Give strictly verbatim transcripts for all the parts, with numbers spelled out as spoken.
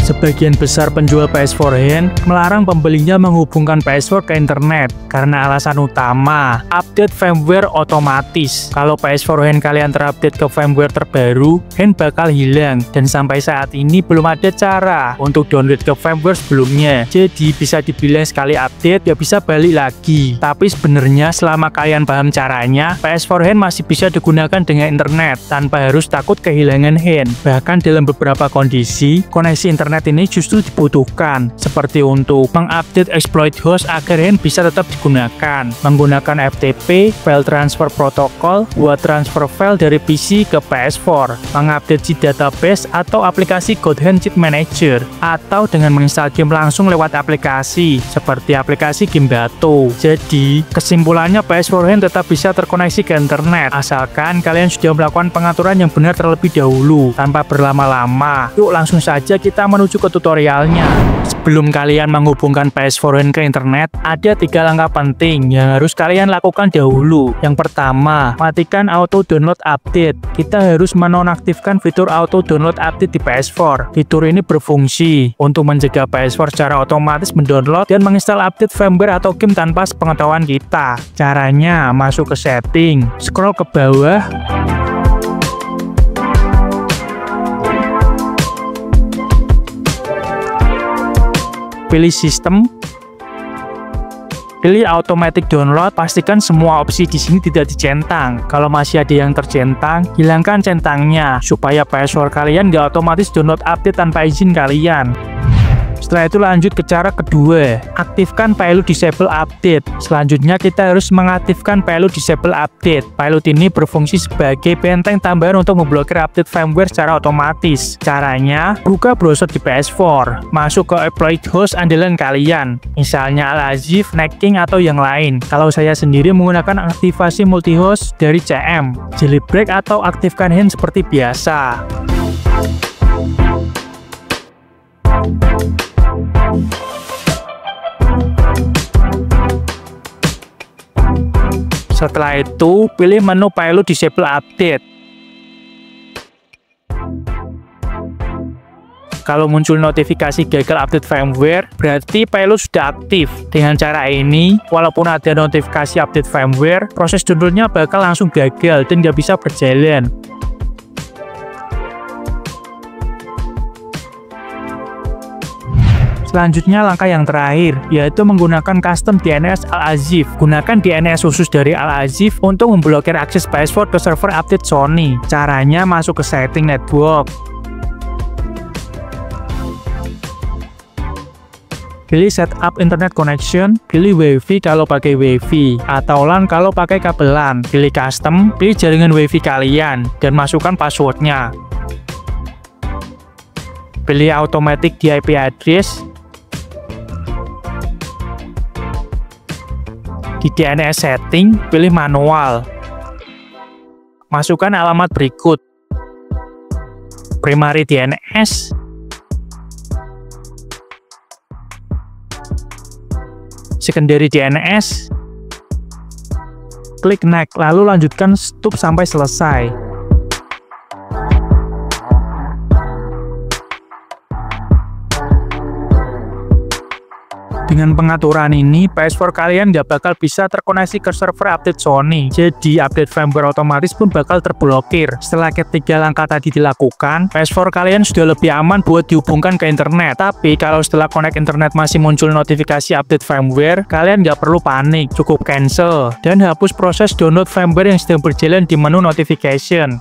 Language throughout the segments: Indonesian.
Sebagian besar penjual P S four hand melarang pembelinya menghubungkan P S four ke internet karena alasan utama update firmware otomatis. Kalau P S four hand kalian terupdate ke firmware terbaru, hand bakal hilang dan sampai saat ini belum ada cara untuk download ke firmware sebelumnya. Jadi bisa dibilang sekali update ya bisa balik lagi. Tapi sebenarnya selama kalian paham caranya, P S four hand masih bisa digunakan dengan internet tanpa harus takut kehilangan hand. Bahkan dalam beberapa kondisi, koneksi internet ini justru dibutuhkan, seperti untuk mengupdate exploit host agar hand bisa tetap digunakan, menggunakan F T P, file transfer protocol, buat transfer file dari P C ke P S four, mengupdate cheat database atau aplikasi GoodHand Cheat Manager, atau dengan menginstal game langsung lewat aplikasi, seperti aplikasi Gimbato. Jadi, kesimpulannya P S four hand tetap bisa terkoneksi ke internet, asalkan kalian sudah melakukan pengaturan yang benar terlebih dahulu. Tanpa berlama-lama, yuk langsung saja kita menuju ke tutorialnya. Sebelum kalian menghubungkan P S four hand ke internet, ada tiga langkah penting yang harus kalian lakukan dahulu. Yang pertama, matikan auto download update. Kita harus menonaktifkan fitur auto download update di P S four. Fitur ini berfungsi untuk mencegah P S four secara otomatis mendownload dan menginstal update firmware atau game tanpa sepengetahuan kita. Caranya, masuk ke setting, scroll ke bawah, pilih sistem, pilih automatic download, pastikan semua opsi di sini tidak dicentang. Kalau masih ada yang tercentang, hilangkan centangnya supaya P S four kalian nggak otomatis download update tanpa izin kalian. Setelah itu lanjut ke cara kedua, aktifkan payload disable update. Selanjutnya kita harus mengaktifkan payload disable update. Payload ini berfungsi sebagai benteng tambahan untuk memblokir update firmware secara otomatis. Caranya, buka browser di P S four, masuk ke exploit host andalan kalian, misalnya Al-Azif, Necking, atau yang lain. Kalau saya sendiri menggunakan aktivasi multi-host dari C M, jailbreak atau aktifkan hand seperti biasa. Setelah itu, pilih menu payload disable update. Kalau muncul notifikasi gagal update firmware, berarti payload sudah aktif. Dengan cara ini, walaupun ada notifikasi update firmware, proses downloadnya bakal langsung gagal dan nggak bisa berjalan. Selanjutnya langkah yang terakhir, yaitu menggunakan custom D N S Al-Azif. Gunakan D N S khusus dari Al-Azif untuk memblokir akses P S four ke server update Sony. Caranya masuk ke setting network, pilih setup internet connection, pilih WiFi kalau pakai WiFi, atau LAN kalau pakai kabel LAN. Pilih custom, pilih jaringan WiFi kalian, dan masukkan passwordnya. Pilih automatic di I P address. Di D N S setting, pilih manual. Masukkan alamat berikut: primary D N S, secondary D N S, klik next, lalu lanjutkan stop sampai selesai. Dengan pengaturan ini, P S four kalian nggak bakal bisa terkoneksi ke server update Sony. Jadi, update firmware otomatis pun bakal terblokir. Setelah ketiga langkah tadi dilakukan, P S four kalian sudah lebih aman buat dihubungkan ke internet. Tapi, kalau setelah connect internet masih muncul notifikasi update firmware, kalian nggak perlu panik. Cukup cancel dan hapus proses download firmware yang sedang berjalan di menu notification.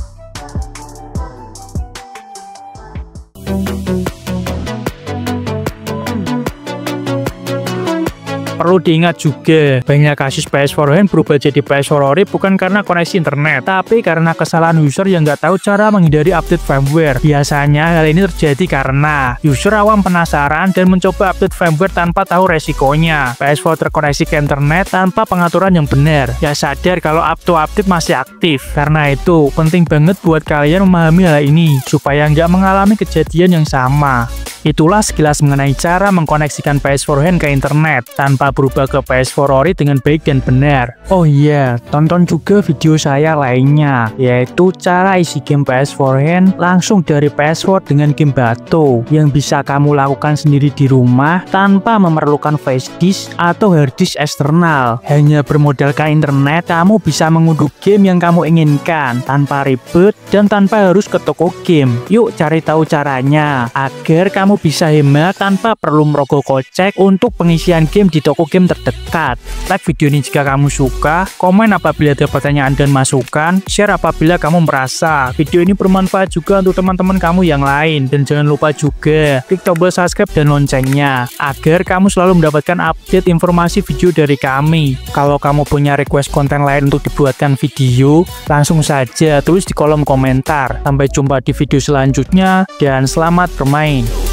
Perlu diingat juga, banyak kasus P S four hand berubah jadi P S four ori bukan karena koneksi internet, tapi karena kesalahan user yang nggak tahu cara menghindari update firmware. Biasanya hal ini terjadi karena user awam penasaran dan mencoba update firmware tanpa tahu resikonya. P S four terkoneksi ke internet tanpa pengaturan yang benar. Ya sadar kalau auto update masih aktif. Karena itu, penting banget buat kalian memahami hal ini, supaya nggak mengalami kejadian yang sama. Itulah sekilas mengenai cara mengkoneksikan P S four Hand ke internet tanpa berubah ke P S four Ori dengan baik dan benar. Oh iya, tonton juga video saya lainnya, yaitu cara isi game P S four Hand langsung dari P S four dengan game Bato, yang bisa kamu lakukan sendiri di rumah tanpa memerlukan flash disk atau hard disk eksternal. Hanya bermodalkan internet, kamu bisa mengunduh game yang kamu inginkan tanpa ribet dan tanpa harus ke toko game. Yuk cari tahu caranya agar kamu bisa hemat tanpa perlu merogoh kocek untuk pengisian game di toko game terdekat. Like video ini jika kamu suka, komen apabila ada pertanyaan dan masukan, share apabila kamu merasa video ini bermanfaat juga untuk teman-teman kamu yang lain, dan jangan lupa juga klik tombol subscribe dan loncengnya agar kamu selalu mendapatkan update informasi video dari kami. Kalau kamu punya request konten lain untuk dibuatkan video, langsung saja tulis di kolom komentar. Sampai jumpa di video selanjutnya dan selamat bermain.